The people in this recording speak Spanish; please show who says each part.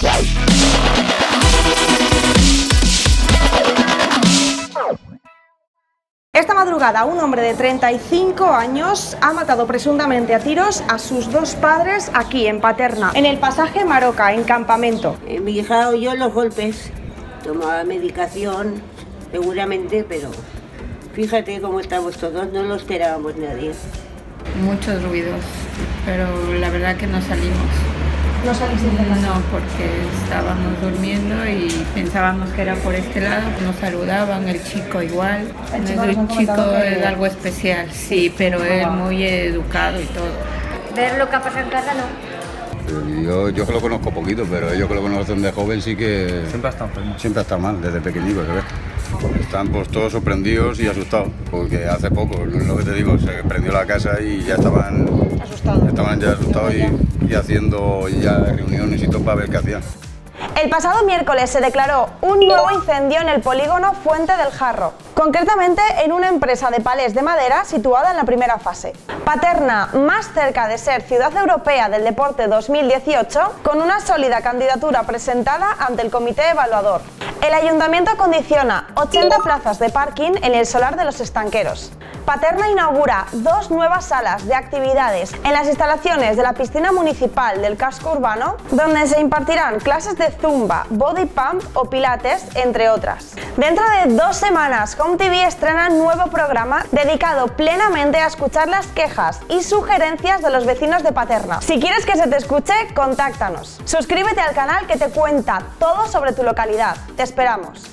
Speaker 1: Esta madrugada, un hombre de 35 años ha matado presuntamente a tiros a sus dos padres aquí en Paterna, en el pasaje Maroca, en Campamento.
Speaker 2: Mi hija oyó los golpes, tomaba medicación, seguramente, pero fíjate cómo estamos todos, no lo esperábamos nadie.
Speaker 3: Muchos ruidos, pero la verdad que no salimos.
Speaker 1: ¿No saliste de casa?
Speaker 3: No, porque estábamos durmiendo y pensábamos que era por este lado, nos saludaban, el chico igual. El chico es algo especial, sí, pero es muy educado y todo.
Speaker 4: Ver lo que ha pasado en casa no.
Speaker 5: Yo que lo conozco poquito, pero ellos que lo conocen de joven sí que...
Speaker 6: Siempre ha estado enfermo.
Speaker 5: Siempre ha estado mal, desde pequeñico, ¿sabes? Están pues todos sorprendidos y asustados, porque hace poco, lo que te digo, se prendió la casa y ya estaban asustados y haciendo ya reuniones y todo para ver qué hacían.
Speaker 1: El pasado miércoles se declaró un nuevo incendio en el polígono Fuente del Jarro, concretamente en una empresa de palés de madera situada en la primera fase. Paterna, más cerca de ser Ciudad Europea del Deporte 2018, con una sólida candidatura presentada ante el comité evaluador. El ayuntamiento acondiciona 80 plazas de parking en el solar de los estanqueros. Paterna inaugura 2 nuevas salas de actividades en las instalaciones de la piscina municipal del casco urbano, donde se impartirán clases de zumba, body pump o pilates, entre otras. Dentro de 2 semanas, Home TV estrena un nuevo programa dedicado plenamente a escuchar las quejas y sugerencias de los vecinos de Paterna. Si quieres que se te escuche, contáctanos. Suscríbete al canal que te cuenta todo sobre tu localidad. Te esperamos.